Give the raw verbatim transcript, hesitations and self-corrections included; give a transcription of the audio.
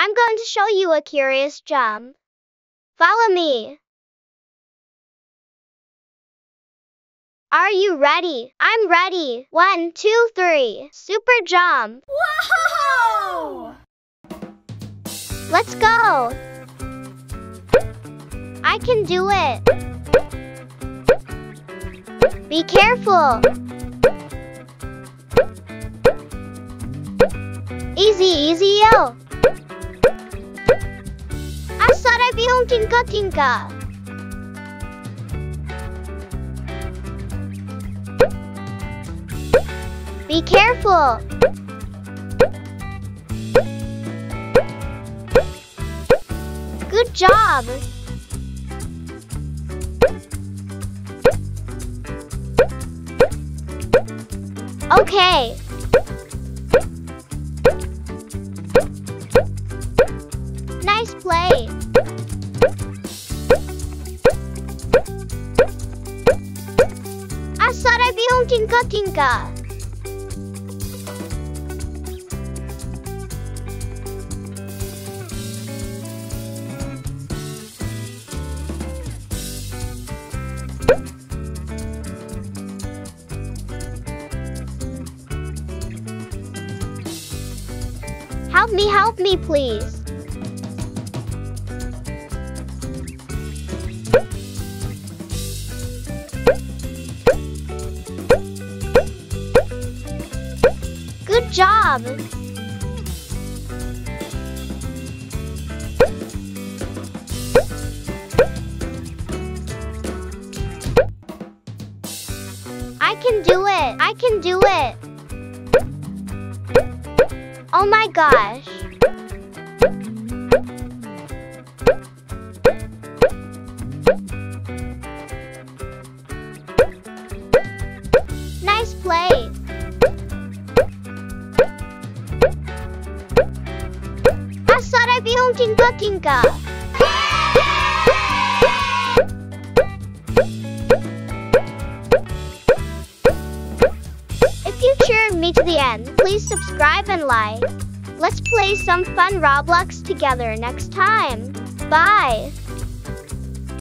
I'm going to show you a curious jump. Follow me. Are you ready? I'm ready. One, two, three. Super jump. Whoa! Let's go. I can do it. Be careful. Easy, easy, yo. Asaray bihong tingka-tingka. Be careful. Good job. Okay. Nice play. Asaray bihong tingka-tingka. Help me, help me, please. Good job. I can do it. I can do it. Oh my gosh. Nice play. Asaray bihong tingka-tingka. If you cheered me to the end, please subscribe and like. Let's play some fun Roblox together next time. Bye!